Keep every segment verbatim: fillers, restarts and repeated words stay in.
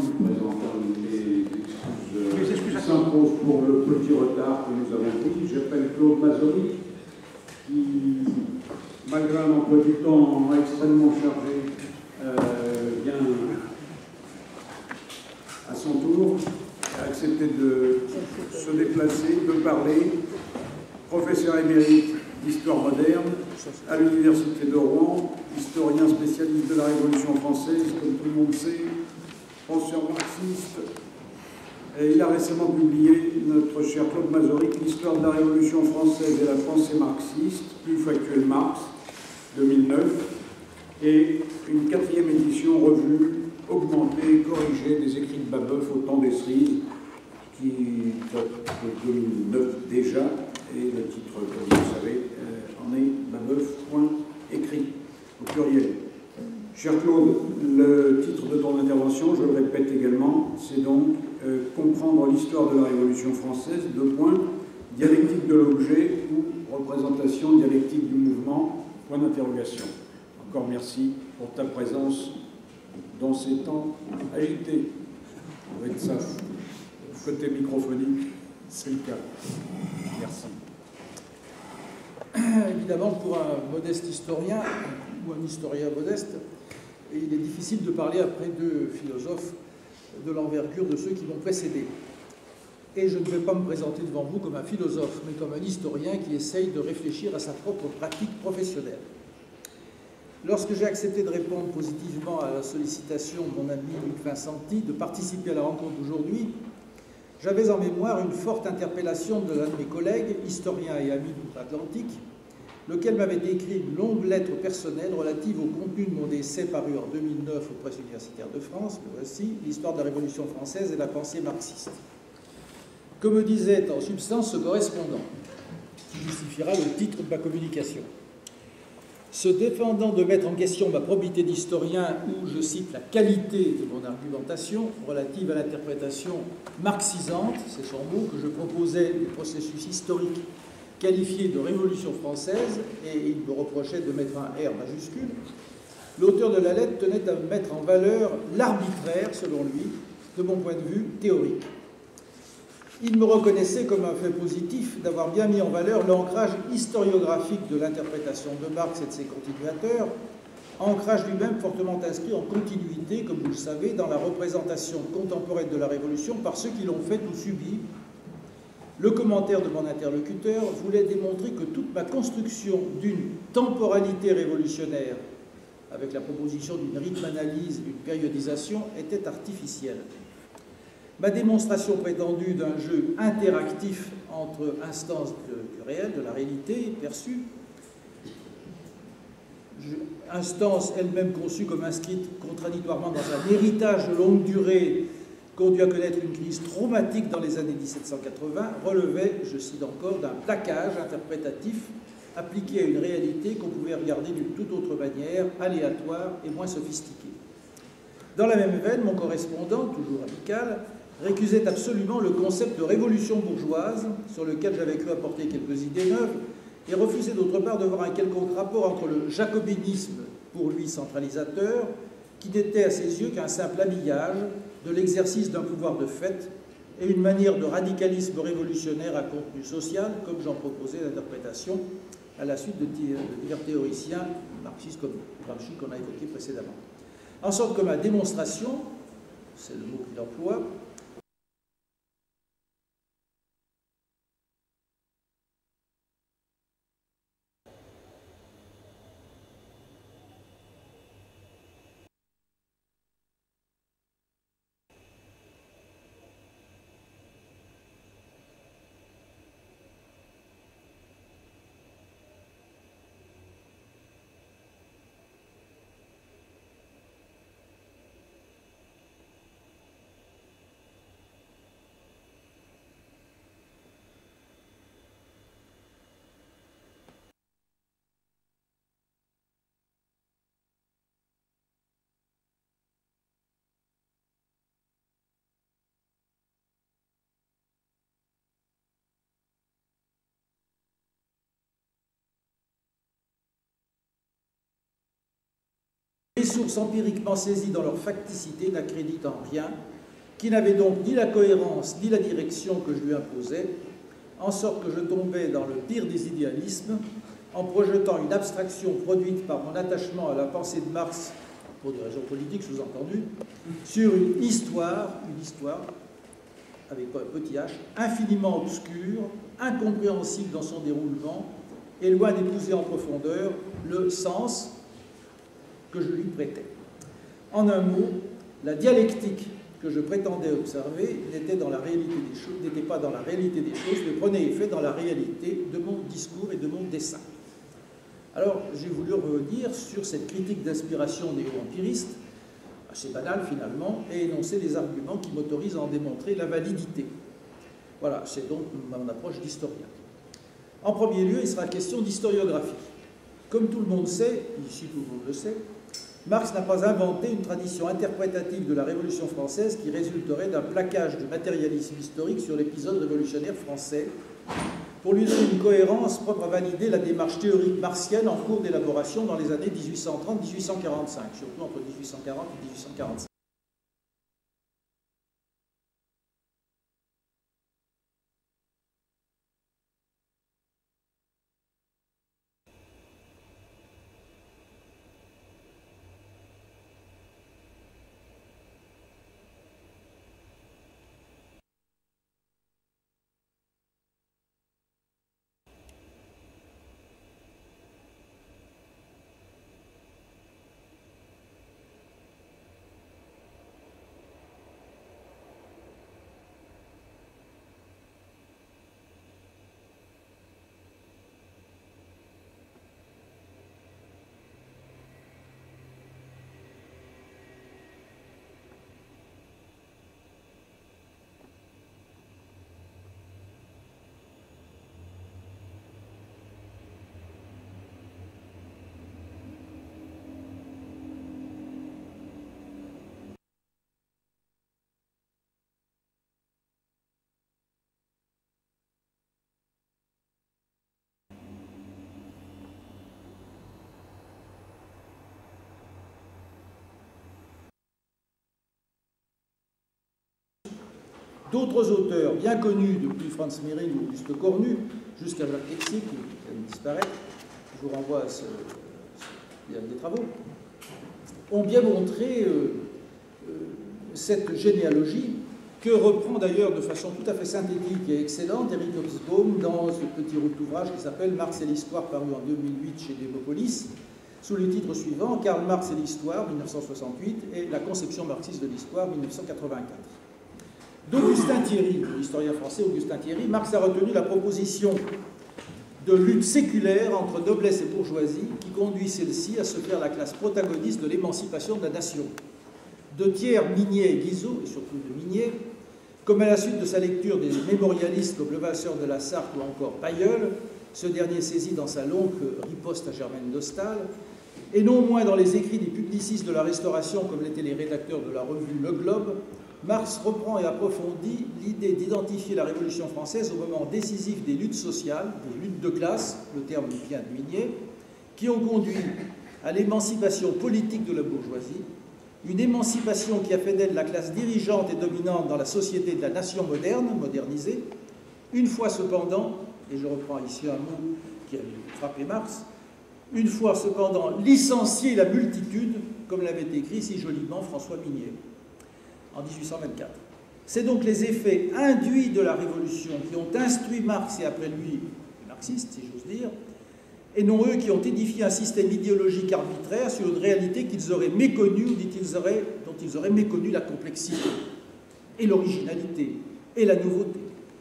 nous présentons les excuses qui s'imposent pour le petit retard que nous avons pris. J'appelle Claude Mazory, qui, malgré un emploi du temps extrêmement chargé, euh, vient à son tour, a accepté de se déplacer, de parler. Professeur émérite d'histoire moderne à l'Université de Rouen, historien spécialiste de la Révolution française, comme tout le monde sait, penseur marxiste. Et il a récemment publié, notre cher Claude Mazory, l'histoire de la Révolution française et la pensée marxiste, plus factuel Marx, deux mille neuf, et une quatrième édition revue, augmentée, corrigée des écrits de Babeuf au temps des cerises, qui date de deux mille neuf déjà, et le titre, comme vous le savez, euh, en est Babeuf, point, écrit, au pluriel. Cher Claude, le titre de ton intervention, je le répète également, c'est donc euh, comprendre l'histoire de la Révolution française, deux points, dialectique de l'objet ou représentation dialectique du mouvement, point d'interrogation. Encore merci pour ta présence dans ces temps agités. On va être ça. Côté microphonique, c'est le cas. Merci. Évidemment, pour un modeste historien, ou un historien modeste, il est difficile de parler après deux philosophes de l'envergure de ceux qui m'ont précédé. Et je ne vais pas me présenter devant vous comme un philosophe, mais comme un historien qui essaye de réfléchir à sa propre pratique professionnelle. Lorsque j'ai accepté de répondre positivement à la sollicitation de mon ami Luc Vincenti de participer à la rencontre d'aujourd'hui, j'avais en mémoire une forte interpellation de l'un de mes collègues, historien et ami d'outre-Atlantique, lequel m'avait écrit une longue lettre personnelle relative au contenu de mon essai paru en deux mille neuf aux Presses universitaires de France, le voici, l'histoire de la Révolution française et la pensée marxiste. Que me disait en substance ce correspondant, qui justifiera le titre de ma communication. Se défendant de mettre en question ma probité d'historien ou, je cite, la qualité de mon argumentation relative à l'interprétation marxisante, c'est son mot, que je proposais du processus historique qualifié de Révolution française, et il me reprochait de mettre un R majuscule, l'auteur de la lettre tenait à mettre en valeur l'arbitraire, selon lui, de mon point de vue théorique. Il me reconnaissait comme un fait positif d'avoir bien mis en valeur l'ancrage historiographique de l'interprétation de Marx et de ses continuateurs, ancrage lui-même fortement inscrit en continuité, comme vous le savez, dans la représentation contemporaine de la Révolution par ceux qui l'ont faite ou subie. Le commentaire de mon interlocuteur voulait démontrer que toute ma construction d'une temporalité révolutionnaire, avec la proposition d'une rythme-analyse, d'une périodisation, était artificielle. Ma démonstration prétendue d'un jeu interactif entre instances de, du réel, de la réalité perçue, instance elle-même conçue comme inscrite contradictoirement dans un héritage de longue durée conduit à connaître une crise traumatique dans les années mille sept cent quatre-vingts, relevait, je cite encore, d'un plaquage interprétatif appliqué à une réalité qu'on pouvait regarder d'une toute autre manière, aléatoire et moins sophistiquée. Dans la même veine, mon correspondant, toujours amical, récusait absolument le concept de révolution bourgeoise, sur lequel j'avais cru apporter quelques idées neuves, et refusait d'autre part de voir un quelconque rapport entre le jacobinisme, pour lui centralisateur, qui n'était à ses yeux qu'un simple habillage de l'exercice d'un pouvoir de fait, et une manière de radicalisme révolutionnaire à contenu social, comme j'en proposais l'interprétation à la suite de divers théoriciens marxistes comme Gramsci qu'on a évoqué précédemment. En sorte que ma démonstration, c'est le mot qu'il emploie, Les sources empiriquement saisies dans leur facticité n'accréditent en rien, qui n'avait donc ni la cohérence ni la direction que je lui imposais, en sorte que je tombais dans le pire des idéalismes, en projetant une abstraction produite par mon attachement à la pensée de Marx, pour des raisons politiques sous-entendues, sur une histoire, une histoire, avec un petit h, infiniment obscure, incompréhensible dans son déroulement, et loin d'épouser en profondeur le sens que je lui prêtais. En un mot, la dialectique que je prétendais observer n'était dans la réalité des choses, n'était pas dans la réalité des choses, mais prenait effet dans la réalité de mon discours et de mon dessin. Alors, j'ai voulu revenir sur cette critique d'inspiration néo-empiriste, assez banale finalement, et énoncer les arguments qui m'autorisent à en démontrer la validité. Voilà, c'est donc mon approche d'historien. En premier lieu, il sera question d'historiographie. Comme tout le monde sait, ici tout le monde le sait, Marx n'a pas inventé une tradition interprétative de la Révolution française qui résulterait d'un plaquage du matérialisme historique sur l'épisode révolutionnaire français, pour lui donner une cohérence propre à valider la démarche théorique marxienne en cours d'élaboration dans les années mille huit cent trente à mille huit cent quarante-cinq, surtout entre mille huit cent quarante et mille huit cent quarante-cinq. D'autres auteurs bien connus, depuis Franz Mehring ou Auguste Cornu, jusqu'à Jacques Lexie, qui vient de disparaître, je vous renvoie à ce, ce des travaux, ont bien montré euh, euh, cette généalogie, que reprend d'ailleurs de façon tout à fait synthétique et excellente Eric Hobsbawm dans ce petit ouvrage qui s'appelle Marx et l'histoire, paru en deux mille huit chez Demopolis, sous le titre suivant, Karl Marx et l'histoire, mille neuf cent soixante-huit, et la conception marxiste de l'histoire, mille neuf cent quatre-vingt-quatre. D'Augustin Thierry, l'historien français Augustin Thierry, Marx a retenu la proposition de lutte séculaire entre noblesse et bourgeoisie qui conduit celle-ci à se faire la classe protagoniste de l'émancipation de la nation. De Thiers, Mignet et Guizot, et surtout de Mignet, comme à la suite de sa lecture des mémorialistes comme Levasseur de la Sarthe ou encore Pailleul, ce dernier saisi dans sa longue riposte à Germaine de Staël, et non moins dans les écrits des publicistes de la Restauration comme l'étaient les rédacteurs de la revue Le Globe, Marx reprend et approfondit l'idée d'identifier la Révolution française au moment décisif des luttes sociales, des luttes de classe, le terme vient de Mignet, qui ont conduit à l'émancipation politique de la bourgeoisie, une émancipation qui a fait d'elle la classe dirigeante et dominante dans la société de la nation moderne, modernisée, une fois cependant, et je reprends ici un mot qui a frappé Marx, une fois cependant licencier la multitude, comme l'avait écrit si joliment François Mignet en mille huit cent vingt-quatre. C'est donc les effets induits de la Révolution qui ont instruit Marx et après lui les marxistes, si j'ose dire, et non eux qui ont édifié un système idéologique arbitraire sur une réalité qu'ils auraient méconnue ou qu'ils auraient, dont ils auraient méconnu la complexité et l'originalité et la nouveauté.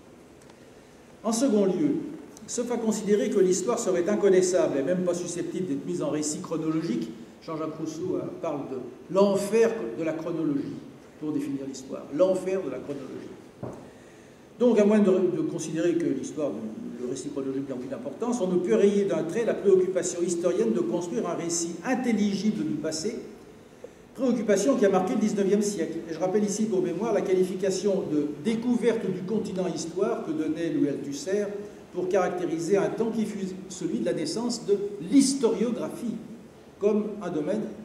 En second lieu, sauf à considérer que l'histoire serait inconnaissable et même pas susceptible d'être mise en récit chronologique, Jean-Jacques Rousseau parle de l'enfer de la chronologie pour définir l'histoire, l'enfer de la chronologie. Donc, à moins de, de considérer que l'histoire, le récit chronologique n'a aucune importance, on ne peut rayer d'un trait la préoccupation historienne de construire un récit intelligible du passé, préoccupation qui a marqué le dix-neuvième siècle. Et je rappelle ici pour mémoire la qualification de découverte du continent histoire que donnait Louis Althusser pour caractériser un temps qui fut celui de la naissance de l'historiographie comme un domaine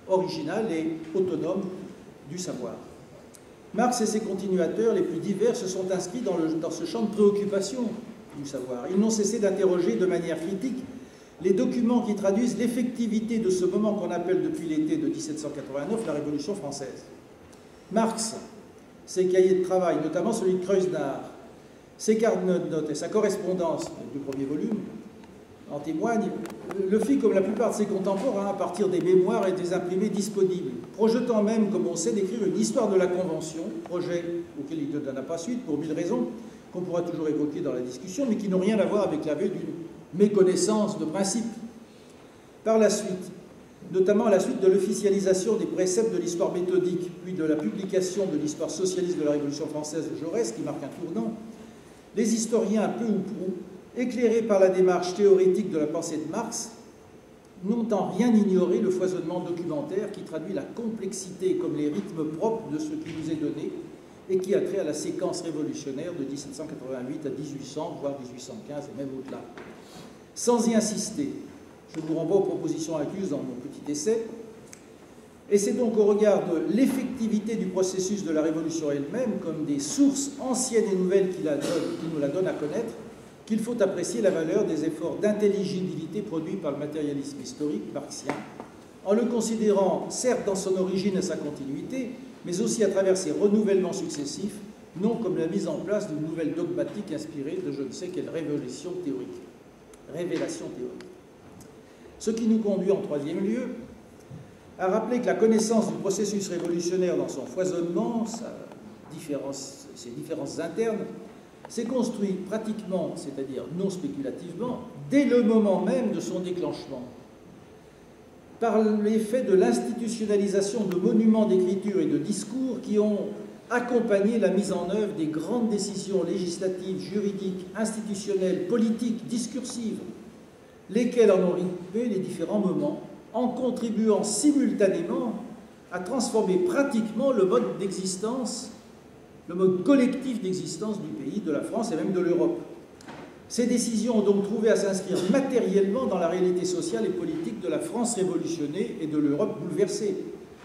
originale et autonome du savoir. Marx et ses continuateurs les plus divers se sont inscrits dans, le, dans ce champ de préoccupation du savoir. Ils n'ont cessé d'interroger de manière critique les documents qui traduisent l'effectivité de ce moment qu'on appelle depuis l'été de mille sept cent quatre-vingt-neuf la Révolution française. Marx, ses cahiers de travail, notamment celui de Kreuznach, ses cartes de notes et sa correspondance du premier volume en témoignent, le fit comme la plupart de ses contemporains à partir des mémoires et des imprimés disponibles, projetant même, comme on sait, d'écrire une histoire de la Convention, projet auquel il ne donna pas suite pour mille raisons qu'on pourra toujours évoquer dans la discussion, mais qui n'ont rien à voir avec la vue d'une méconnaissance de principe. Par la suite, notamment à la suite de l'officialisation des préceptes de l'histoire méthodique, puis de la publication de l'histoire socialiste de la Révolution française de Jaurès, qui marque un tournant, les historiens, peu ou prou, éclairés par la démarche théorique de la pensée de Marx, n'ont en rien ignoré le foisonnement documentaire qui traduit la complexité comme les rythmes propres de ce qui nous est donné et qui a trait à la séquence révolutionnaire de mille sept cent quatre-vingt-huit à mille huit cents, voire mille huit cent quinze et même au-delà. Sans y insister, je vous renvoie aux propositions incluses dans mon petit essai, et c'est donc au regard de l'effectivité du processus de la Révolution elle-même, comme des sources anciennes et nouvelles qui, la donnent, qui nous la donnent à connaître, qu'il faut apprécier la valeur des efforts d'intelligibilité produits par le matérialisme historique marxien, en le considérant certes dans son origine et sa continuité, mais aussi à travers ses renouvellements successifs, non comme la mise en place d'une nouvelle dogmatique inspirée de je ne sais quelle révélation théorique. Révélation théorique. Ce qui nous conduit en troisième lieu à rappeler que la connaissance du processus révolutionnaire dans son foisonnement, sa différence, ses différences internes, s'est construit pratiquement, c'est-à-dire non spéculativement, dès le moment même de son déclenchement, par l'effet de l'institutionnalisation de monuments d'écriture et de discours qui ont accompagné la mise en œuvre des grandes décisions législatives, juridiques, institutionnelles, politiques, discursives, lesquelles en ont rythmé les différents moments, en contribuant simultanément à transformer pratiquement le mode d'existence, le mode collectif d'existence du pays, de la France et même de l'Europe. Ces décisions ont donc trouvé à s'inscrire matériellement dans la réalité sociale et politique de la France révolutionnée et de l'Europe bouleversée,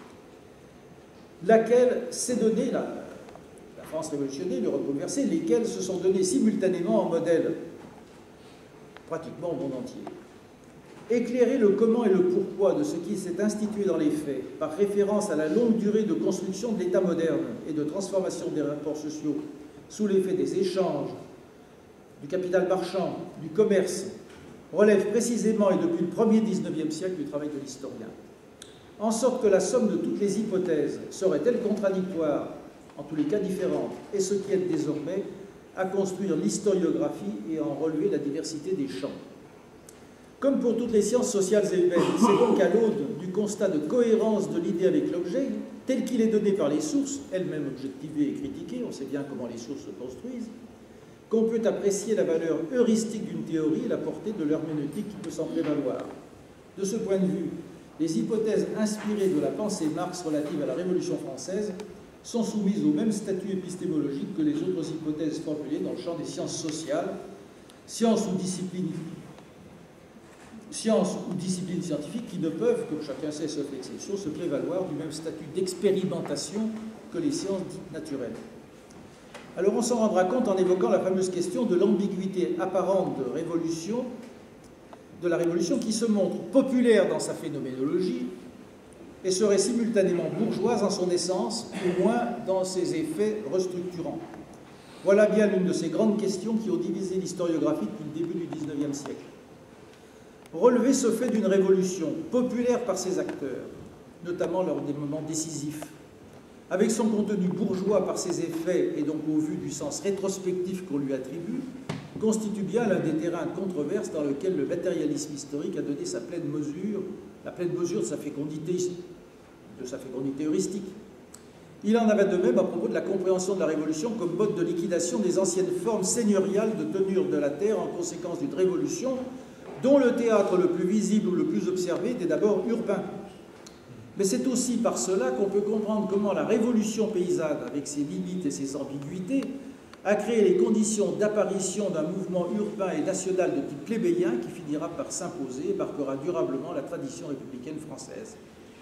laquelle s'est donnée, la, la France révolutionnée, l'Europe bouleversée, lesquelles se sont données simultanément en modèle pratiquement au monde entier. Éclairer le comment et le pourquoi de ce qui s'est institué dans les faits, par référence à la longue durée de construction de l'État moderne et de transformation des rapports sociaux sous l'effet des échanges, du capital marchand, du commerce, relève précisément et depuis le premier dix-neuvième siècle du travail de l'historien. En sorte que la somme de toutes les hypothèses serait-elle contradictoire, en tous les cas différente, et ce qui aide désormais à construire l'historiographie et à en relever la diversité des champs. Comme pour toutes les sciences sociales et humaines, c'est donc à l'aune du constat de cohérence de l'idée avec l'objet, tel qu'il est donné par les sources, elles-mêmes objectivées et critiquées, on sait bien comment les sources se construisent, qu'on peut apprécier la valeur heuristique d'une théorie et la portée de l'herméneutique qui peut s'en prévaloir. De ce point de vue, les hypothèses inspirées de la pensée Marx relative à la Révolution française sont soumises au même statut épistémologique que les autres hypothèses formulées dans le champ des sciences sociales, sciences ou disciplines, sciences ou disciplines scientifiques qui ne peuvent, comme chacun sait sauf l'exception, se prévaloir du même statut d'expérimentation que les sciences dites naturelles. Alors on s'en rendra compte en évoquant la fameuse question de l'ambiguïté apparente de révolution, de la révolution qui se montre populaire dans sa phénoménologie et serait simultanément bourgeoise en son essence, au moins dans ses effets restructurants. Voilà bien l'une de ces grandes questions qui ont divisé l'historiographie depuis le début du dix-neuvième siècle. Relever ce fait d'une révolution populaire par ses acteurs, notamment lors des moments décisifs, avec son contenu bourgeois par ses effets et donc au vu du sens rétrospectif qu'on lui attribue, constitue bien l'un des terrains de controverse dans lequel le matérialisme historique a donné sa pleine mesure, la pleine mesure de sa fécondité, de sa fécondité heuristique. Il en avait de même à propos de la compréhension de la Révolution comme mode de liquidation des anciennes formes seigneuriales de tenure de la terre en conséquence d'une révolution dont le théâtre le plus visible ou le plus observé était d'abord urbain. Mais c'est aussi par cela qu'on peut comprendre comment la révolution paysanne, avec ses limites et ses ambiguïtés, a créé les conditions d'apparition d'un mouvement urbain et national de type plébéien qui finira par s'imposer et marquera durablement la tradition républicaine française.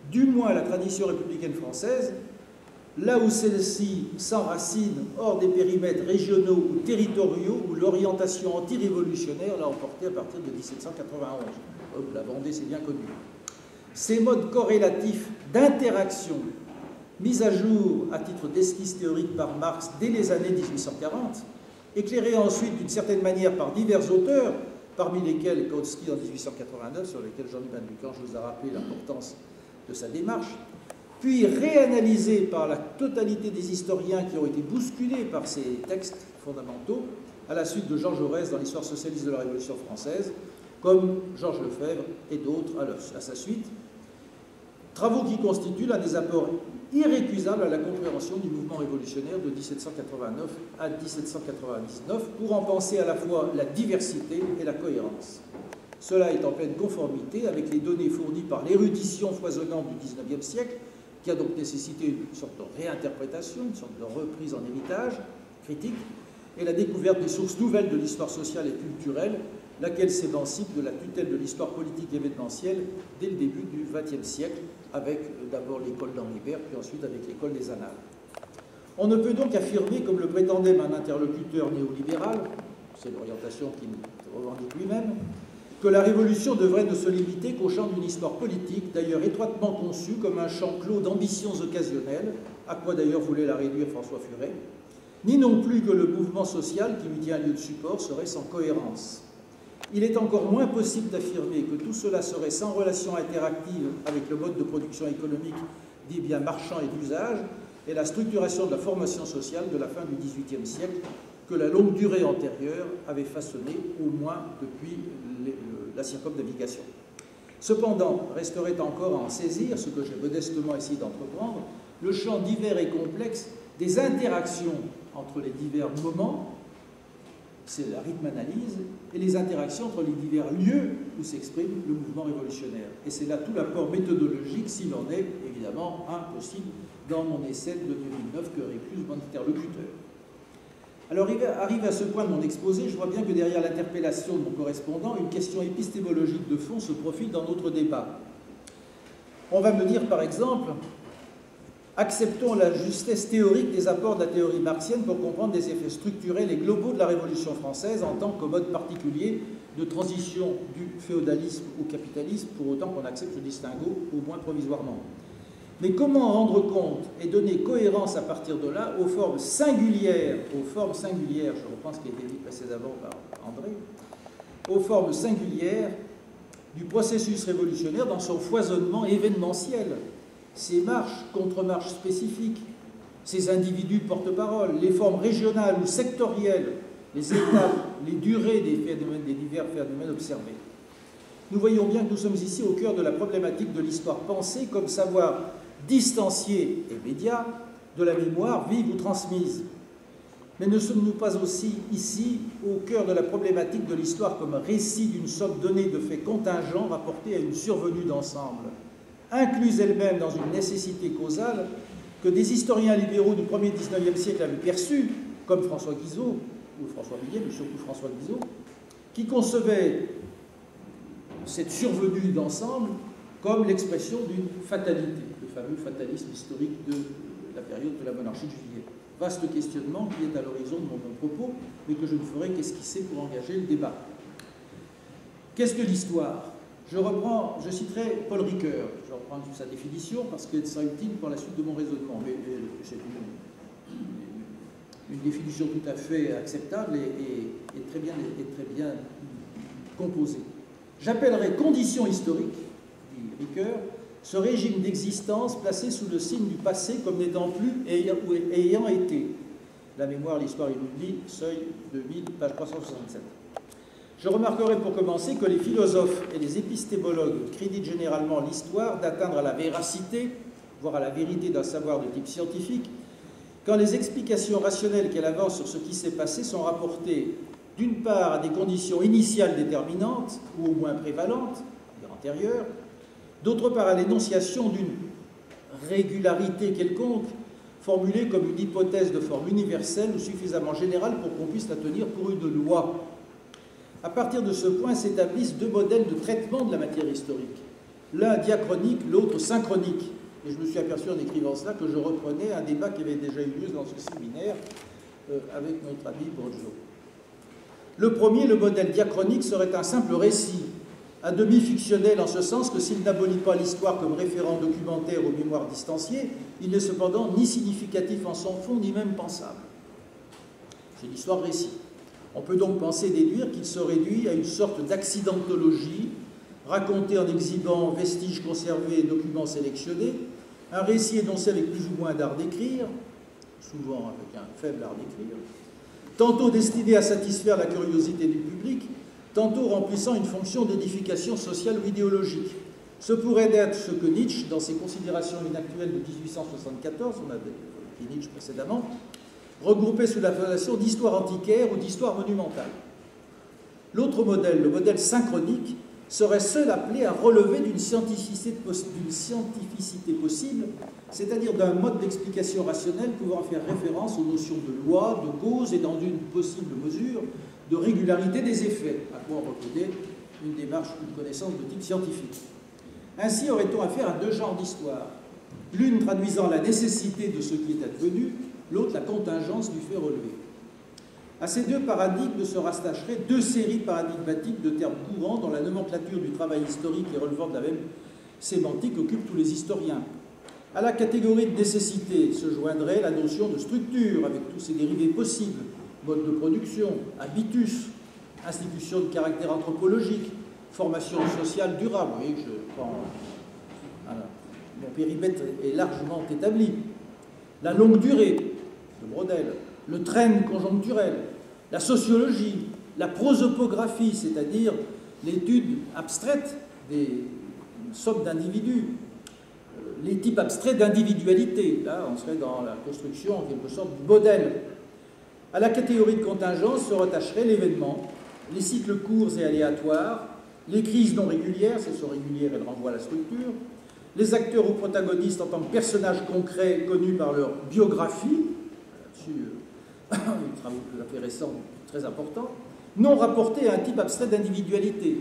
du moins la tradition républicaine française, là où celle-ci s'enracine hors des périmètres régionaux ou territoriaux où l'orientation anti-révolutionnaire l'a emporté à partir de mille sept cent quatre-vingt-onze. Hop, la Vendée, c'est bien connu. Ces modes corrélatifs d'interaction mis à jour à titre d'esquisse théorique par Marx dès les années mille huit cent quarante, éclairés ensuite d'une certaine manière par divers auteurs, parmi lesquels Kautsky en mille huit cent quatre-vingt-neuf, sur lequel Jean-Louis Van Buchan, je vous ai rappelé l'importance de sa démarche, puis réanalysés par la totalité des historiens qui ont été bousculés par ces textes fondamentaux, à la suite de Georges Jaurès dans l'histoire socialiste de la Révolution française, comme Georges Lefebvre et d'autres à sa suite, travaux qui constituent l'un des apports irrécusables à la compréhension du mouvement révolutionnaire de mille sept cent quatre-vingt-neuf à mille sept cent quatre-vingt-dix-neuf, pour en penser à la fois la diversité et la cohérence. Cela est en pleine conformité avec les données fournies par l'érudition foisonnante du dix-neuvième siècle, qui a donc nécessité une sorte de réinterprétation, une sorte de reprise en héritage critique, et la découverte des sources nouvelles de l'histoire sociale et culturelle, laquelle s'émancipe de la tutelle de l'histoire politique événementielle dès le début du vingtième siècle, avec d'abord l'école d'Henri Bert, puis ensuite avec l'école des Annales. On ne peut donc affirmer, comme le prétendait un interlocuteur néolibéral, c'est l'orientation qu'il revendique lui-même, que la Révolution devrait ne se limiter qu'au champ d'une histoire politique, d'ailleurs étroitement conçue comme un champ clos d'ambitions occasionnelles, à quoi d'ailleurs voulait la réduire François Furet, ni non plus que le mouvement social qui lui tient lieu de support serait sans cohérence. Il est encore moins possible d'affirmer que tout cela serait sans relation interactive avec le mode de production économique dit bien marchand et d'usage et la structuration de la formation sociale de la fin du dix-huitième siècle que la longue durée antérieure avait façonné au moins depuis les, la circumnavigation. Cependant, resterait encore à en saisir, ce que j'ai modestement essayé d'entreprendre, le champ divers et complexe des interactions entre les divers moments, c'est la rythme-analyse, et les interactions entre les divers lieux où s'exprime le mouvement révolutionnaire. Et c'est là tout l'apport méthodologique, s'il en est évidemment impossible, dans mon essai de deux mille neuf que récuse mon interlocuteur. Alors, arrivé à ce point de mon exposé, je vois bien que derrière l'interpellation de mon correspondant, une question épistémologique de fond se profile dans notre débat. On va me dire, par exemple, acceptons la justesse théorique des apports de la théorie marxienne pour comprendre les effets structurels et globaux de la Révolution française en tant que mode particulier de transition du féodalisme au capitalisme, pour autant qu'on accepte ce distinguo, au moins provisoirement. Mais comment rendre compte et donner cohérence à partir de là aux formes singulières, aux formes singulières, je reprends ce qui a été dit précédemment par André, aux formes singulières du processus révolutionnaire dans son foisonnement événementiel, ses marches, contre-marches spécifiques, ses individus porte-parole, les formes régionales ou sectorielles, les étapes, les durées des, phénomènes, des divers phénomènes observés. Nous voyons bien que nous sommes ici au cœur de la problématique de l'histoire pensée comme savoir distancié et médiat de la mémoire vive ou transmise. Mais ne sommes-nous pas aussi ici au cœur de la problématique de l'histoire comme récit d'une somme donnée de faits contingents rapportés à une survenue d'ensemble, incluse elle-même dans une nécessité causale que des historiens libéraux du premier dix-neuvième siècle avaient perçue, comme François Guizot, ou François Millet, mais surtout François Guizot, qui concevait cette survenue d'ensemble comme l'expression d'une fatalité, le fameux fatalisme historique de la période de la monarchie de Juillet. Vaste questionnement qui est à l'horizon de mon, mon propos, mais que je ne ferai qu'esquisser pour engager le débat. Qu'est-ce que l'histoire ? Je reprends, je citerai Paul Ricoeur, je reprends sa définition parce qu'elle sera utile pour la suite de mon raisonnement, mais c'est une, une, une définition tout à fait acceptable et, et, et, très bien, et très bien composée. J'appellerai condition historique, dit Ricoeur, ce régime d'existence placé sous le signe du passé comme n'étant plus et ayant, et ayant été. La mémoire, l'histoire et l'oubli, seuil deux mille, page trois cent soixante-sept. Je remarquerai pour commencer que les philosophes et les épistémologues créditent généralement l'histoire d'atteindre à la véracité, voire à la vérité d'un savoir de type scientifique, quand les explications rationnelles qu'elle avance sur ce qui s'est passé sont rapportées d'une part à des conditions initiales déterminantes, ou au moins prévalentes, c'est-à-dire antérieures, d'autre part à l'énonciation d'une régularité quelconque, formulée comme une hypothèse de forme universelle ou suffisamment générale pour qu'on puisse la tenir pour une loi. À partir de ce point s'établissent deux modèles de traitement de la matière historique. l'un diachronique, l'autre synchronique. Et je me suis aperçu en écrivant cela que je reprenais un débat qui avait déjà eu lieu dans ce séminaire euh, avec notre ami Boggio. Le premier, le modèle diachronique, serait un simple récit, à demi fictionnel en ce sens que s'il n'abolit pas l'histoire comme référent documentaire aux mémoires distanciées, il n'est cependant ni significatif en son fond, ni même pensable. C'est l'histoire récit. On peut donc penser déduire qu'il se réduit à une sorte d'accidentologie, racontée en exhibant vestiges conservés et documents sélectionnés, un récit énoncé avec plus ou moins d'art d'écrire, souvent avec un faible art d'écrire, tantôt destiné à satisfaire la curiosité du public, tantôt remplissant une fonction d'édification sociale ou idéologique. Ce pourrait être ce que Nietzsche, dans ses considérations inactuelles de mille huit cent soixante-quatorze, on avait évoqué Nietzsche précédemment, regroupait sous l'appellation d'histoire antiquaire ou d'histoire monumentale. L'autre modèle, le modèle synchronique, serait seul appelé à relever d'une scientificité, d'une scientificité possible, c'est-à-dire d'un mode d'explication rationnel pouvant faire référence aux notions de loi, de cause et dans une possible mesure de régularité des effets, à quoi on reconnaît une démarche, une connaissance de type scientifique. Ainsi aurait-on affaire à deux genres d'histoire, l'une traduisant la nécessité de ce qui est advenu, l'autre la contingence du fait relevé. À ces deux paradigmes se rattacheraient deux séries paradigmatiques de termes courants dont la nomenclature du travail historique et relevant de la même sémantique occupe tous les historiens. À la catégorie de nécessité se joindrait la notion de structure, avec tous ses dérivés possibles, mode de production, habitus, institution de caractère anthropologique, formation sociale durable. Vous voyez que je prends... Voilà. Mon périmètre est largement établi. La longue durée de Brodel, le trend conjoncturel, la sociologie, la prosopographie, c'est-à-dire l'étude abstraite des sommes d'individus, les types abstraits d'individualité. Là, on serait dans la construction, en quelque sorte, du modèle. À la catégorie de contingence se rattacherait l'événement, les cycles courts et aléatoires, les crises non régulières, si elles sont régulières, elles renvoient à la structure, les acteurs ou protagonistes en tant que personnages concrets connus par leur biographie, là-dessus, euh, une travaux de la fait récent très important, non rapportés à un type abstrait d'individualité.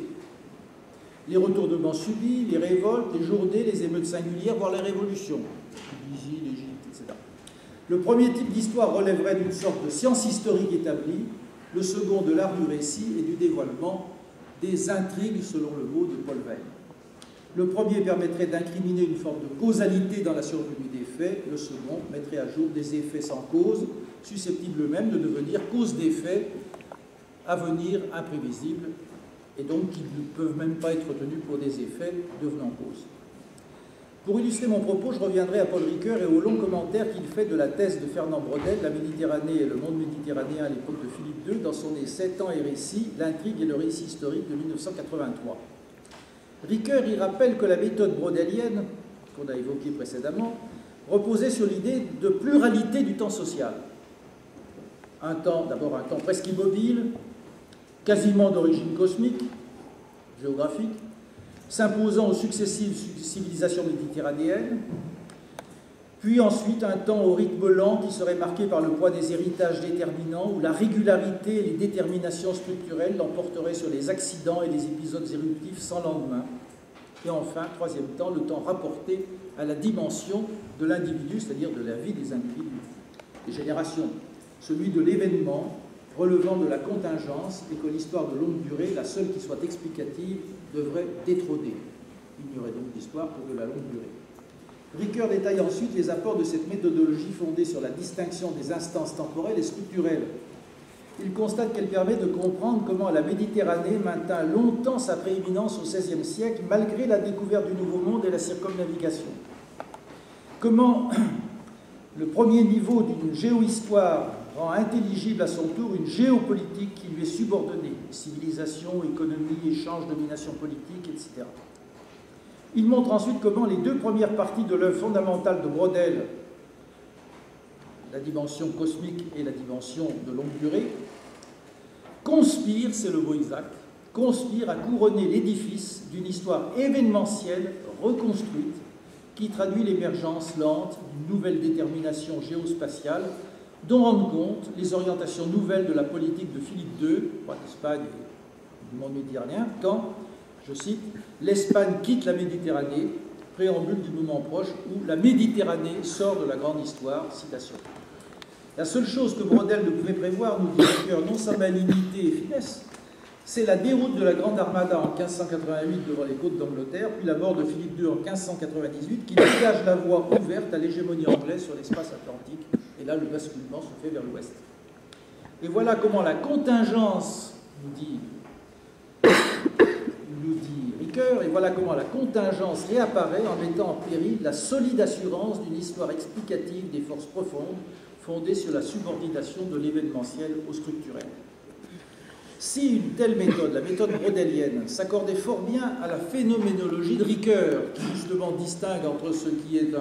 Les retournements subis, les révoltes, les journées, les émeutes singulières, voire les révolutions, Tunisie, l'Égypte, et cetera. Le premier type d'histoire relèverait d'une sorte de science historique établie, le second de l'art du récit et du dévoilement des intrigues, selon le mot de Paul Veyne. Le premier permettrait d'incriminer une forme de causalité dans la survenue des faits, le second mettrait à jour des effets sans cause, susceptibles même de devenir cause d'effets à venir imprévisibles, et donc qui ne peuvent même pas être tenus pour des effets devenant cause. Pour illustrer mon propos, je reviendrai à Paul Ricoeur et au long commentaire qu'il fait de la thèse de Fernand Brodel, La Méditerranée et le monde méditerranéen à l'époque de Philippe deux, dans son essai Temps et récit, l'intrigue et le récit historique de mille neuf cent quatre-vingt-trois. Ricoeur y rappelle que la méthode brodelienne, qu'on a évoquée précédemment, reposait sur l'idée de pluralité du temps social. Un temps, d'abord un temps presque immobile, quasiment d'origine cosmique, géographique, s'imposant aux successives civilisations méditerranéennes, puis ensuite un temps au rythme lent qui serait marqué par le poids des héritages déterminants, où la régularité et les déterminations structurelles l'emporteraient sur les accidents et les épisodes éruptifs sans lendemain. Et enfin, troisième temps, le temps rapporté à la dimension de l'individu, c'est-à-dire de la vie des individus, des générations, celui de l'événement relevant de la contingence, et que l'histoire de longue durée, la seule qui soit explicative, devrait détrôner. Il n'y aurait donc d'histoire que de la longue durée. Ricoeur détaille ensuite les apports de cette méthodologie fondée sur la distinction des instances temporelles et structurelles. Il constate qu'elle permet de comprendre comment la Méditerranée maintint longtemps sa prééminence au seizième siècle, malgré la découverte du Nouveau Monde et la circumnavigation. Comment le premier niveau d'une géohistoire rend intelligible à son tour une géopolitique qui lui est subordonnée, civilisation, économie, échange, domination politique, et cetera. Il montre ensuite comment les deux premières parties de l'œuvre fondamentale de Brodel, la dimension cosmique et la dimension de longue durée, conspirent, c'est le mot exact, conspirent à couronner l'édifice d'une histoire événementielle reconstruite qui traduit l'émergence lente d'une nouvelle détermination géospatiale dont rendent compte les orientations nouvelles de la politique de Philippe deux, roi d'Espagne et du monde méditerranéen, quand, je cite, « L'Espagne quitte la Méditerranée, préambule du moment proche où la Méditerranée sort de la grande histoire », citation. La seule chose que Braudel ne pouvait prévoir, nous dit Ricoeur, non sans malignité et finesse, c'est la déroute de la Grande Armada en quinze cent quatre-vingt-huit devant les côtes d'Angleterre, puis la mort de Philippe deux en quinze cent quatre-vingt-dix-huit, qui dégage la voie ouverte à l'hégémonie anglaise sur l'espace atlantique. Et là, le basculement se fait vers l'ouest. Et voilà comment la contingence, nous dit, nous dit Ricoeur, et voilà comment la contingence réapparaît en mettant en péril la solide assurance d'une histoire explicative des forces profondes, fondée sur la subordination de l'événementiel au structurel. Si une telle méthode, la méthode braudelienne, s'accordait fort bien à la phénoménologie de Ricoeur, qui justement distingue entre ce qui est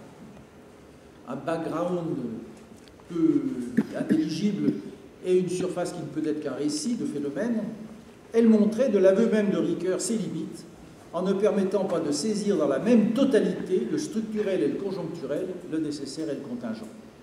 un, un background peu intelligible et une surface qui ne peut être qu'un récit de phénomène, elle montrait de l'aveu même de Ricoeur ses limites, en ne permettant pas de saisir dans la même totalité le structurel et le conjoncturel, le nécessaire et le contingent.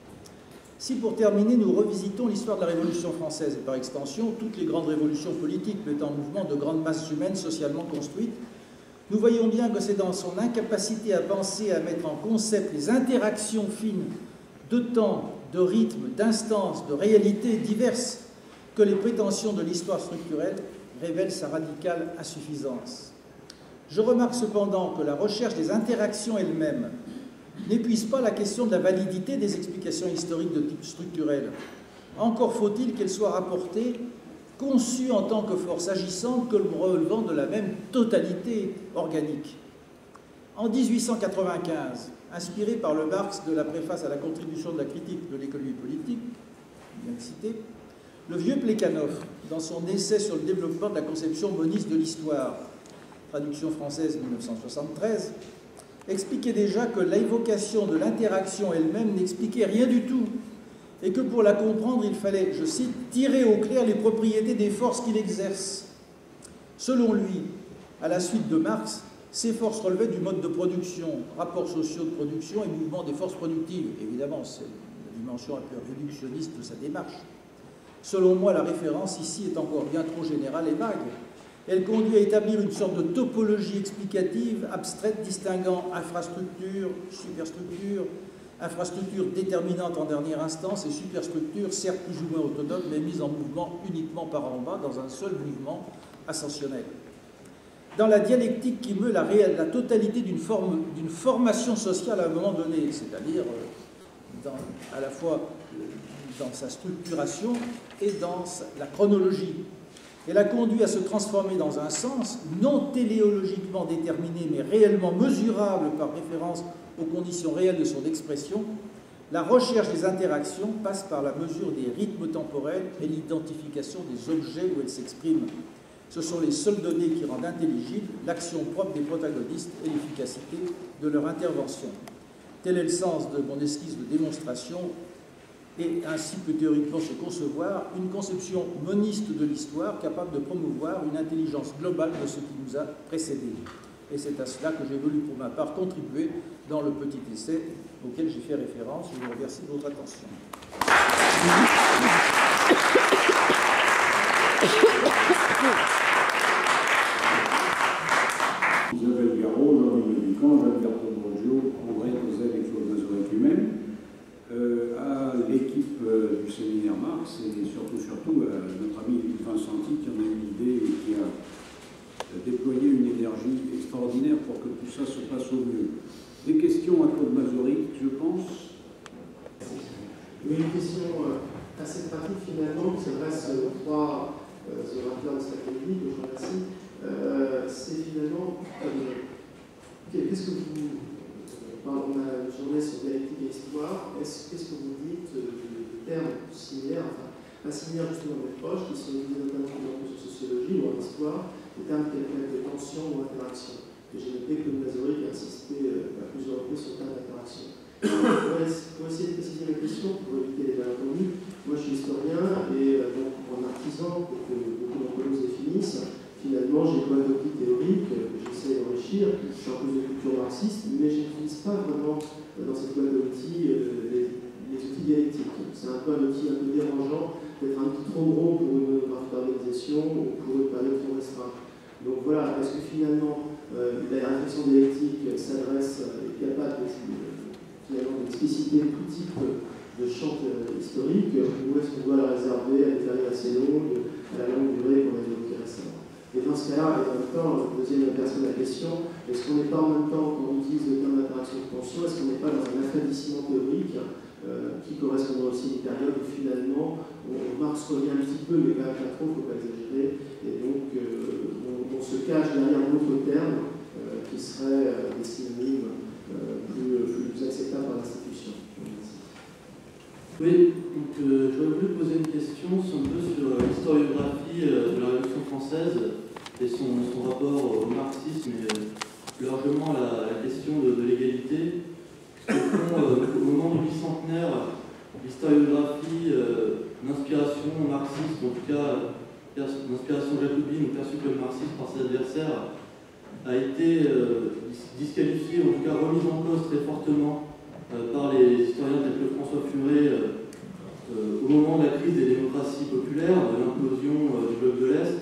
Si pour terminer, nous revisitons l'histoire de la Révolution française et par extension toutes les grandes révolutions politiques mettant en mouvement de grandes masses humaines socialement construites, nous voyons bien que c'est dans son incapacité à penser, à mettre en concept les interactions fines de temps, de rythme, d'instances, de réalités diverses que les prétentions de l'histoire structurelle révèlent sa radicale insuffisance. Je remarque cependant que la recherche des interactions elles-mêmes n'épuise pas la question de la validité des explications historiques de type structurel. Encore faut-il qu'elles soient rapportées, conçues en tant que force agissante, que relevant de la même totalité organique. En mille huit cent quatre-vingt-quinze, inspiré par le Marx de la préface à la contribution de la critique de l'économie politique, bien cité, le vieux Plekhanov, dans son essai sur le développement de la conception moniste de l'histoire, traduction française mille neuf cent soixante-treize, expliquait déjà que l'évocation de l'interaction elle-même n'expliquait rien du tout et que pour la comprendre, il fallait, je cite, « tirer au clair les propriétés des forces qu'il exerce ». Selon lui, à la suite de Marx, ces forces relevaient du mode de production, rapports sociaux de production et mouvement des forces productives. Évidemment, c'est la dimension un peu réductionniste de sa démarche. Selon moi, la référence ici est encore bien trop générale et vague. Elle conduit à établir une sorte de topologie explicative abstraite distinguant infrastructure, superstructure, infrastructure déterminante en dernière instance et superstructure certes plus ou moins autonome mais mise en mouvement uniquement par en bas dans un seul mouvement ascensionnel. Dans la dialectique qui meut la, réelle, la totalité d'une forme, d'une formation sociale à un moment donné, c'est-à-dire dans, à la fois dans sa structuration et dans la chronologie. Elle a conduit à se transformer dans un sens non téléologiquement déterminé, mais réellement mesurable par référence aux conditions réelles de son expression. La recherche des interactions passe par la mesure des rythmes temporels et l'identification des objets où elles s'expriment. Ce sont les seules données qui rendent intelligible l'action propre des protagonistes et l'efficacité de leur intervention. Tel est le sens de mon esquisse de démonstration. Et ainsi peut théoriquement se concevoir une conception moniste de l'histoire capable de promouvoir une intelligence globale de ce qui nous a précédés. Et c'est à cela que j'ai voulu pour ma part contribuer dans le petit essai auquel j'ai fait référence. Je vous remercie de votre attention. Isabelle Garot, Jean-Louis Médican, Jean-Alberto Borgio, André Cosel et Claude Mazurek lui-même. Euh, à l'équipe euh, du séminaire Marx et surtout, surtout à notre ami Vincent qui en a eu l'idée et qui a euh, déployé une énergie extraordinaire pour que tout ça se passe au mieux. Des questions à Claude Mazurek, je pense. Oui, une question euh, assez pratique finalement qui s'adresse aux trois euh, orateurs de cette technique, je vous remercie. Euh, C'est finalement, euh, qu'est-ce que vous... On a une journée sur dialectique et histoire. Qu'est-ce que vous dites de termes similaires, enfin, pas similaires justement mais proches, qui sont utilisés notamment en sociologie ou en histoire, des termes tels que tension ou interaction. Et j'ai noté que Mazurek a insisté à plusieurs reprises sur le terme d'interaction. Pour essayer de préciser la question, pour éviter les malentendus, moi je suis historien et donc en artisan, pour que beaucoup d'entre nous définissent, finalement, j'ai pas d'outil théorique que j'essaie d'enrichir, je suis un peu de culture marxiste, mais je n'utilise pas vraiment dans cette boîte d'outils les, les outils dialectiques. C'est un peu un outil un peu dérangeant, peut-être un peu trop gros pour une graphe d'organisation ou pour une période trop restreinte. Donc voilà, voilà, est-ce que finalement euh, la réflexion dialectique s'adresse, il n'y a pas de, finalement d'expliciter tout type de champ historique, ou est-ce qu'on doit la réserver à des périodes assez longues, à la longue durée qu'on a évoquée récemment? Et dans ce cas-là, et en même temps, deuxième personne de la question, est-ce qu'on n'est pas en même temps, quand on utilise le terme d'interaction de tension, est-ce qu'on n'est pas dans un affadissement théorique euh, qui correspondra aussi à une période où finalement on Marx revient un petit peu, mais pas trop, il ne faut pas exagérer, et donc euh, on, on se cache derrière d'autres termes euh, qui seraient euh, des synonymes euh, plus, plus acceptables par l'institution. Oui, donc euh, j'aurais voulu poser une question un peu sur l'historiographie euh, de la Révolution française et son, son rapport au marxisme et euh, plus largement à la, la question de, de l'égalité. Parce qu'au fond, euh, au moment du bicentenaire, l'historiographie, euh, l'inspiration marxiste, en tout cas l'inspiration jacobine ou perçue comme marxiste par ses adversaires, a été euh, disqualifiée, en tout cas remise en cause très fortement euh, par les historiens tels que François Furet euh, euh, au moment de la crise des démocraties populaires, de l'implosion euh, du bloc de l'Est,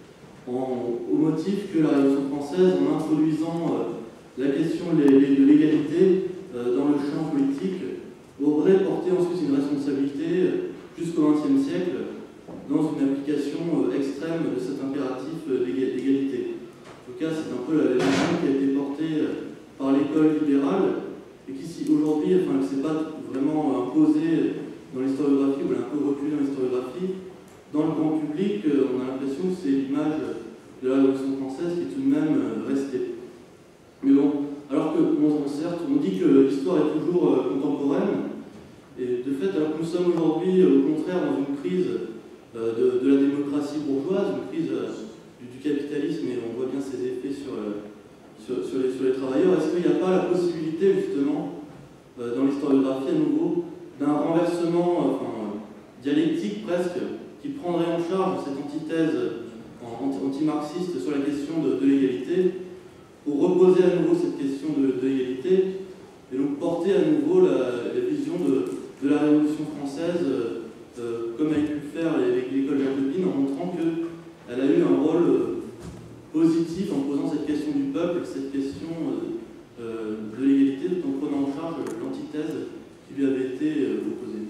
en, au motif que la Révolution française, en introduisant euh, la question de l'égalité euh, dans le champ politique, aurait porté ensuite une responsabilité euh, jusqu'au vingtième siècle dans une application euh, extrême de cet impératif euh, d'égalité. En tout cas, c'est un peu la vision qui a été portée euh, par l'école libérale et qui, si aujourd'hui, enfin, ne s'est pas vraiment imposée dans l'historiographie, ou elle a un peu reculé dans l'historiographie, dans le grand public, euh, on a l'impression que c'est l'image de la Révolution française qui est tout de même euh, restée. Mais bon, alors que, bon, certes, on dit que l'histoire est toujours euh, contemporaine, et de fait, alors que nous sommes aujourd'hui, euh, au contraire, dans une crise euh, de, de la démocratie bourgeoise, une crise euh, du, du capitalisme, et on voit bien ses effets sur, euh, sur, sur, les, sur les travailleurs, est-ce qu'il n'y a pas la possibilité, justement, euh, dans l'historiographie à nouveau, d'un renversement euh, enfin, dialectique presque, qui prendrait en charge cette antithèse anti-marxiste sur la question de, de l'égalité, pour reposer à nouveau cette question de, de l'égalité, et donc porter à nouveau la, la vision de, de la Révolution française, euh, comme a pu le faire l'école jacobine, en montrant qu'elle a eu un rôle euh, positif en posant cette question du peuple, cette question euh, euh, de l'égalité, tout en prenant en charge l'antithèse qui lui avait été euh, opposée.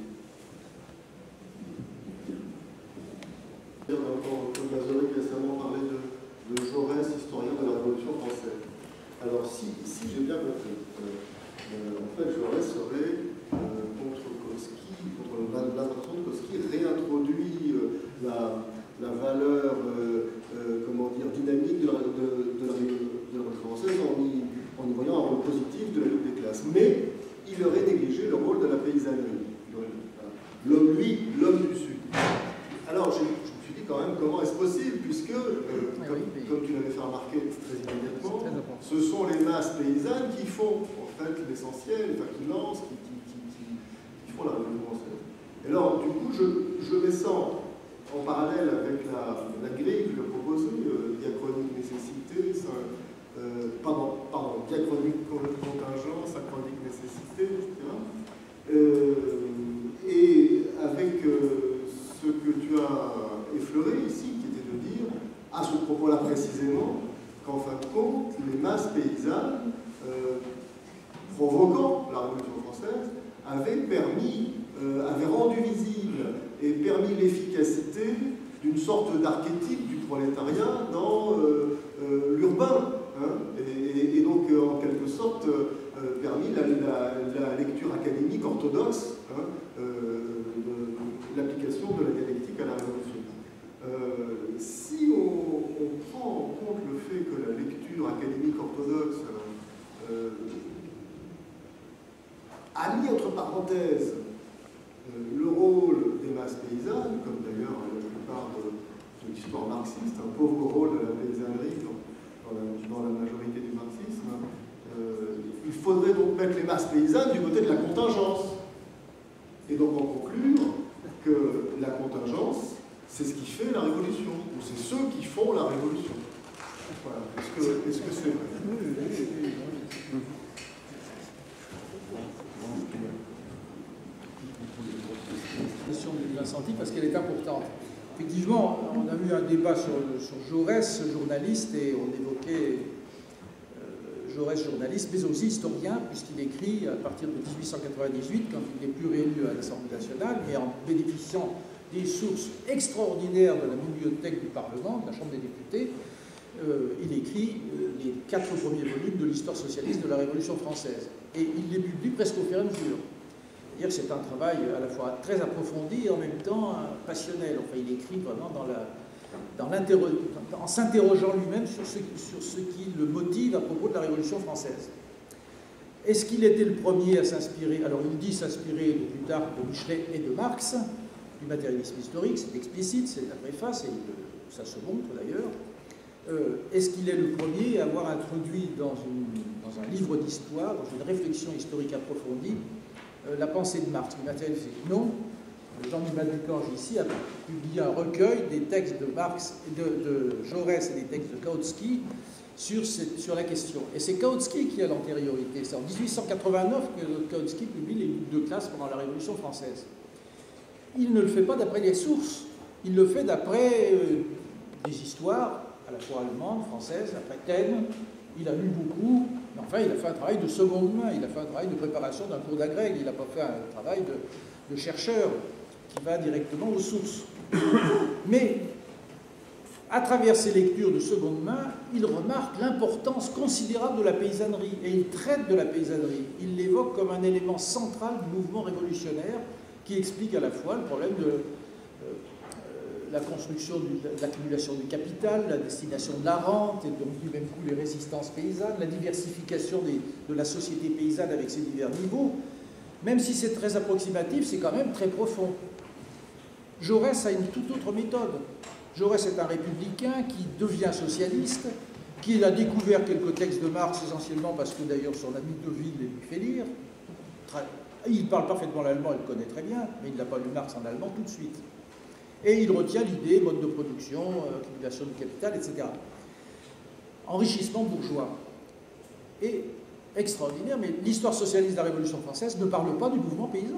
Comme Mazovic récemment parlait de, de Jaurès, historien de la Révolution française. Alors, si, si j'ai bien compris, euh, euh, en fait, Jaurès serait euh, contre Kautsky, contre l'intention de Kautsky, réintroduit euh, la, la valeur, euh, euh, comment dire, dynamique de la, de, de la, de la Révolution française en y, en y voyant un rôle positif de la lutte des classes. Mais il aurait négligé le rôle de la paysannerie. L'homme, lui, l'homme du Sud. Alors, je, je me suis dit quand même, comment est-ce possible, puisque, euh, oui, comme, oui. comme tu l'avais fait remarquer très immédiatement, ce sont les masses paysannes qui font, en fait, l'essentiel, enfin, qui lancent, qui, qui, qui, qui, qui font la Révolution française. Et alors, du coup, je, je mets ça en parallèle avec la, la grille que je proposais, euh, diachronique nécessité, ça, euh, pardon, pardon, diachronique contingence, synchronique nécessité, et cetera. Euh, et avec euh, ce que tu as effleuré ici, qui était de dire, à ce propos-là précisément, qu'en fin de compte, les masses paysannes, euh, provoquant la Révolution française, avaient permis, euh, avaient rendu visible et permis l'efficacité d'une sorte d'archétype du prolétariat dans euh, euh, l'urbain, hein, et, et, et donc euh, en quelque sorte euh, permis la, la, la lecture académique orthodoxe, hein, euh, de l'application de la dialectique à la Révolution. Euh, si on, on prend en compte le fait que la lecture académique orthodoxe euh, a mis entre parenthèses euh, le rôle des masses paysannes, comme d'ailleurs la plupart de, de l'histoire marxiste, un pauvre rôle de la paysannerie dans, dans, la, dans la majorité du marxisme, euh, il faudrait donc mettre les masses paysannes du côté de la contingence. Et donc en conclure que la contingence, c'est ce qui fait la révolution, ou c'est ceux qui font la révolution. Voilà. Est-ce que est-ce que c'est vrai? La question de Vincenti, parce qu'elle est importante. Effectivement, on a eu un débat sur, sur Jaurès, journaliste, et on évoquait euh, Jaurès, journaliste, mais aussi historien, puisqu'il écrit à partir de mille huit cent quatre-vingt-dix-huit, quand il n'est plus réélu à l'Assemblée nationale, mais en bénéficiant des sources extraordinaires de la bibliothèque du Parlement, de la Chambre des députés, euh, il écrit euh, les quatre premiers volumes de l'histoire socialiste de la Révolution française. Et il les publie presque au fur et à mesure. C'est-à-dire que c'est un travail à la fois très approfondi et en même temps passionnel. Enfin, il écrit vraiment dans la, dans en s'interrogeant lui-même sur ce, sur ce qui le motive à propos de la Révolution française. Est-ce qu'il était le premier à s'inspirer? Alors, il dit s'inspirer plus tard de Michelet et de Marx, du matérialisme historique, c'est explicite, c'est la préface, et ça se montre d'ailleurs. Euh, Est-ce qu'il est le premier à avoir introduit dans, une, dans un livre d'histoire, dans une réflexion historique approfondie, euh, la pensée de Marx, le matérialisme? Non. Jean-Michel Ducange ici a publié un recueil des textes de Marx, de, de Jaurès et des textes de Kautsky sur, cette, sur la question. Et c'est Kautsky qui a l'antériorité. C'est en mille huit cent quatre-vingt-neuf que Kautsky publie les livres de classe pendant la Révolution française. Il ne le fait pas d'après les sources, il le fait d'après euh, des histoires, à la fois allemandes, françaises, après Taine. Il a lu beaucoup, mais enfin il a fait un travail de seconde main, il a fait un travail de préparation d'un cours d'agrègue, il n'a pas fait un travail de, de chercheur qui va directement aux sources. Mais à travers ses lectures de seconde main, il remarque l'importance considérable de la paysannerie, et il traite de la paysannerie. Il l'évoque comme un élément central du mouvement révolutionnaire qui explique à la fois le problème de euh, la construction, de l'accumulation du capital, la destination de la rente, et donc du même coup les résistances paysannes, la diversification des, de la société paysanne avec ses divers niveaux. Même si c'est très approximatif, c'est quand même très profond. Jaurès a une toute autre méthode. Jaurès est un républicain qui devient socialiste, qui a découvert quelques textes de Marx essentiellement parce que d'ailleurs son ami Deville les lui fait lire. Il parle parfaitement l'allemand, il le connaît très bien, mais il n'a pas lu Marx en allemand tout de suite. Et il retient l'idée, mode de production, euh, accumulation du capital, et cetera. Enrichissement bourgeois. Et extraordinaire, mais l'histoire socialiste de la Révolution française ne parle pas du mouvement paysan.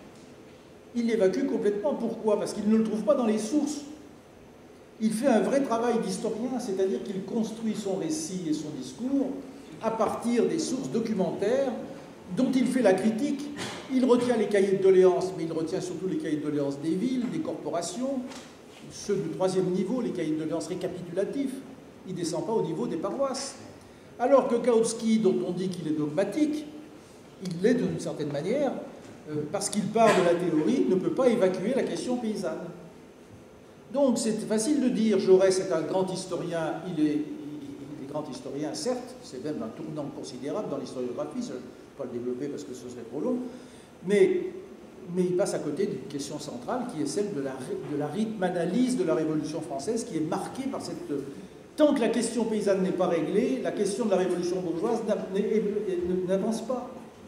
Il l'évacue complètement. Pourquoi? Parce qu'il ne le trouve pas dans les sources. Il fait un vrai travail d'historien, c'est-à-dire qu'il construit son récit et son discours à partir des sources documentaires dont il fait la critique. Il retient les cahiers de doléances, mais il retient surtout les cahiers de doléances des villes, des corporations, ceux du troisième niveau, les cahiers de doléances récapitulatifs. Il ne descend pas au niveau des paroisses. Alors que Kautsky, dont on dit qu'il est dogmatique, il l'est d'une certaine manière, euh, parce qu'il part de la théorie, ne peut pas évacuer la question paysanne. Donc c'est facile de dire, Jaurès est un grand historien, il est, il est grand historien, certes, c'est même un tournant considérable dans l'historiographie, je ne vais pas le développer parce que ce serait trop long, mais, mais il passe à côté d'une question centrale qui est celle de la, de la rythme-analyse de la Révolution française, qui est marquée par cette... Tant que la question paysanne n'est pas réglée, la question de la révolution bourgeoise n'avance pas.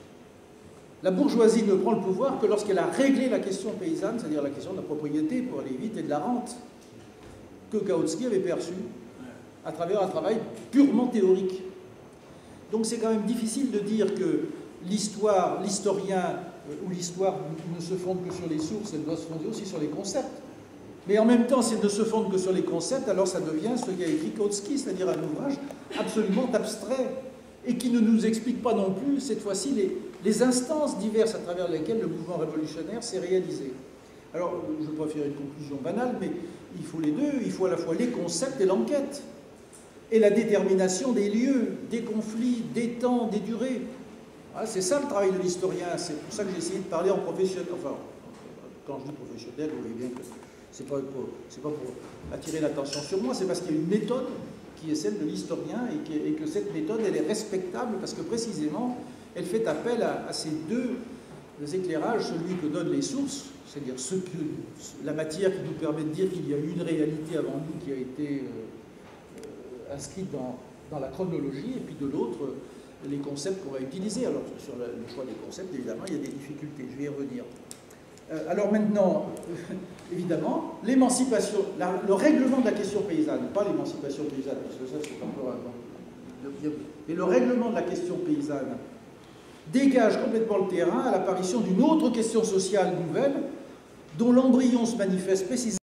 La bourgeoisie ne prend le pouvoir que lorsqu'elle a réglé la question paysanne, c'est-à-dire la question de la propriété, pour aller vite, et de la rente, que Kautsky avait perçu à travers un travail purement théorique. Donc c'est quand même difficile de dire que l'histoire, l'historien ou l'histoire ne se fonde que sur les sources, elle doit se fonder aussi sur les concepts. Mais en même temps, si elle ne se fonde que sur les concepts, alors ça devient ce qu'a écrit Kautsky, c'est-à-dire un ouvrage absolument abstrait, et qui ne nous explique pas non plus, cette fois-ci, les, les instances diverses à travers lesquelles le mouvement révolutionnaire s'est réalisé. Alors, je ne veux pas faire une conclusion banale, mais il faut les deux, il faut à la fois les concepts et l'enquête, et la détermination des lieux, des conflits, des temps, des durées. Voilà, c'est ça le travail de l'historien, c'est pour ça que j'ai essayé de parler en professionnel, enfin, quand je dis professionnel, vous voyez bien que c'est pas pour, c'est pas pour attirer l'attention sur moi, c'est parce qu'il y a une méthode qui est celle de l'historien et, et que cette méthode, elle est respectable parce que précisément, elle fait appel à, à ces deux éclairages, celui que donnent les sources, c'est-à-dire ce que, la matière qui nous permet de dire qu'il y a eu une réalité avant nous qui a été euh, euh, inscrite dans, dans la chronologie, et puis de l'autre, les concepts qu'on va utiliser. Alors, sur le, le choix des concepts, évidemment, il y a des difficultés, je vais y revenir. Euh, alors maintenant, euh, évidemment, l'émancipation, le règlement de la question paysanne, pas l'émancipation paysanne, parce que ça c'est encore un... Mais le règlement de la question paysanne dégage complètement le terrain à l'apparition d'une autre question sociale nouvelle, dont l'embryon se manifeste précisément